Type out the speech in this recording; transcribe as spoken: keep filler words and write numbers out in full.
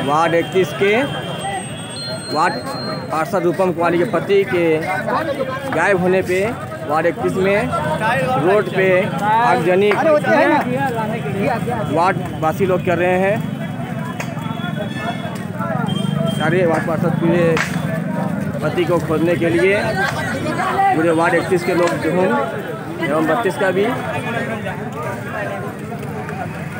Ward इक्कीस के ward पार्षद रूपम कुमारी के पति के गायब होने पे वार्ड इक्कीस में रोड पे आगजनी वार्ड वासी लोग कर रहे हैं। सारे वार्ड पार्षद पूरे पति को खोजने के लिए पूरे वार्ड इक्कीस के लोग जो एवं बत्तीस का भी